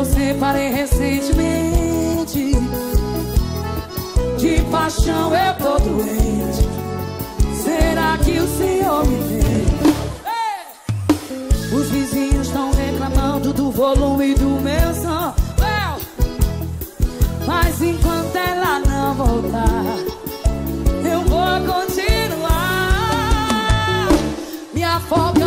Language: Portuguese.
eu separei recentemente. De paixão eu tô doente. Será que o senhor me vê? Os vizinhos estão reclamando do volume do meu som. Mas enquanto ela não voltar, eu vou continuar me afogando